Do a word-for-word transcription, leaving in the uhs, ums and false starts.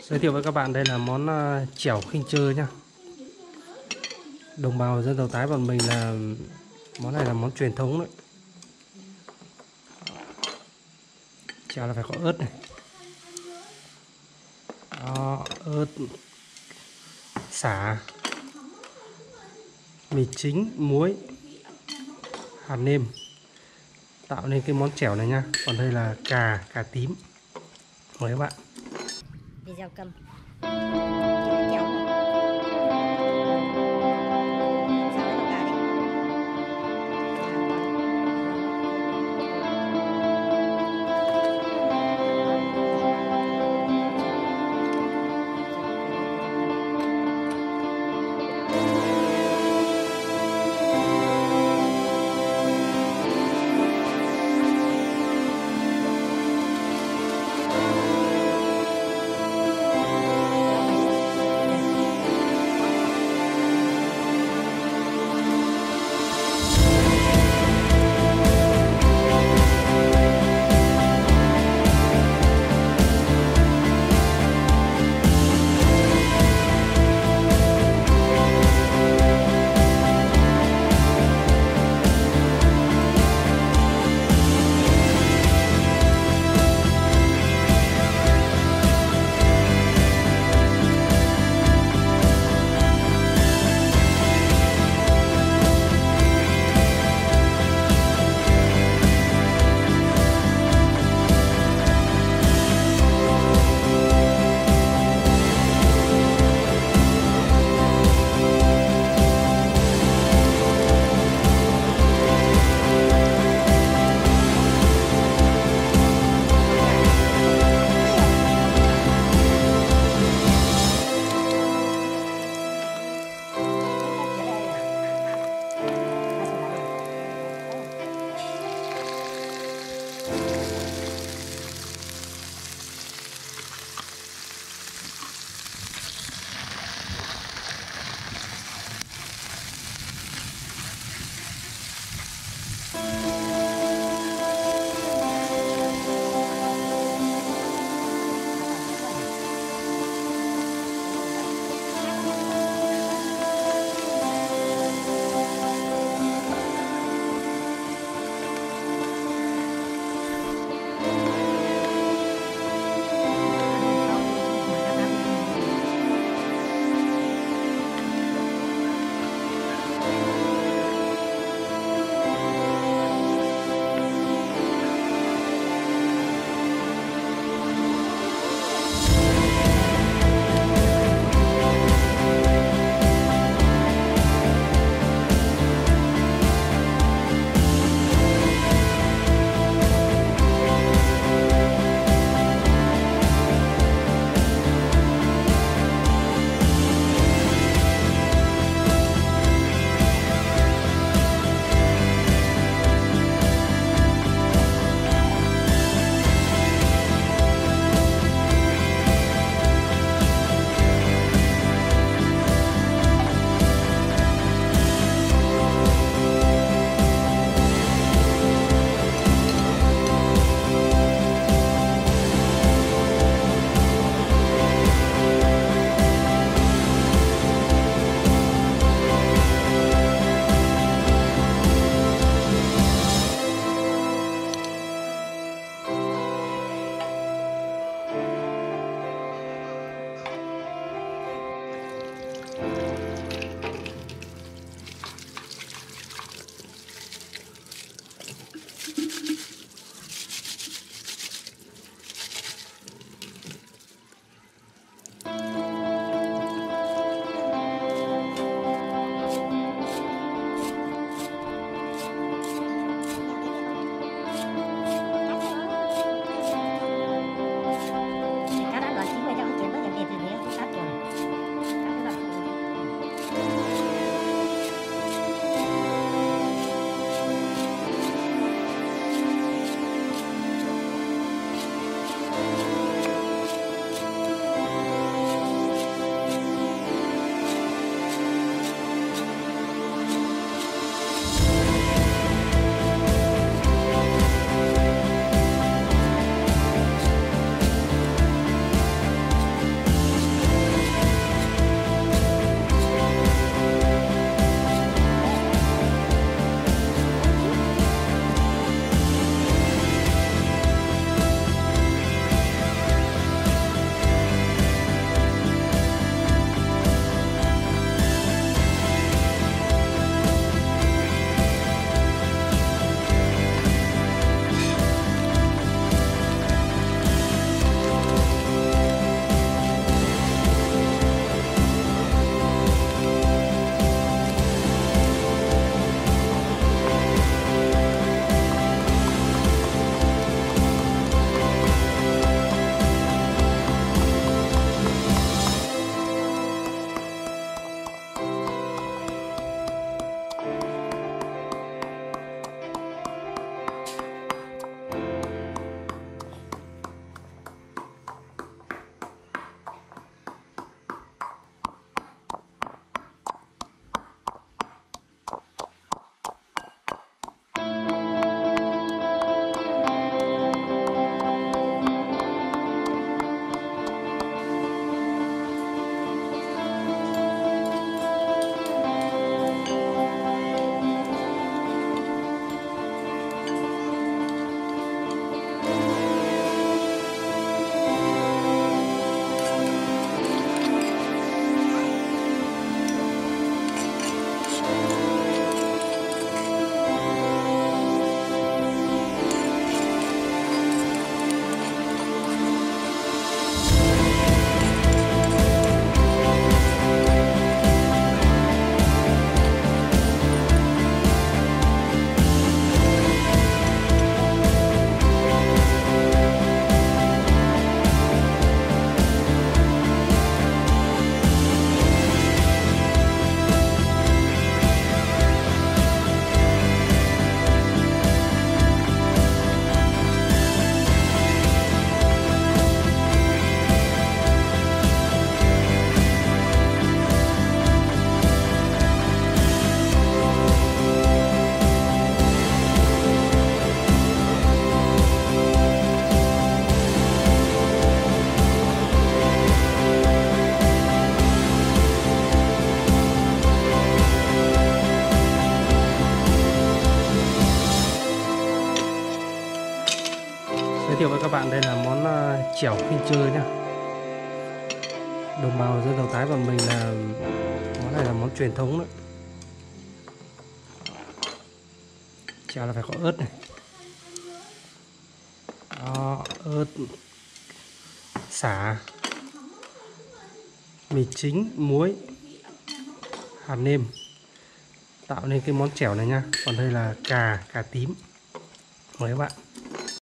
Giới thiệu với các bạn đây là món ờ, chẻo khinh chơ nhá. Đồng bào dân tộc Thái bọn mình là món này là món truyền thống đấy. Chẻo là phải có ớt này. Đó, ớt, sả, mì chính, muối, hạt nêm tạo nên cái món chẻo này nha. Còn đây là cà, cà tím. Mời các bạn. Video cầm chèo bạn, đây là món uh, chèo Phiên Chơi nhá. Đồng bào dân tộc Thái bọn mình là món này là món truyền thống đấy. Chèo là phải có ớt này. Đó, ớt, sả, mì chính, muối, hạt nêm tạo nên cái món chèo này nha. Còn đây là cà, cà tím. Mời các bạn.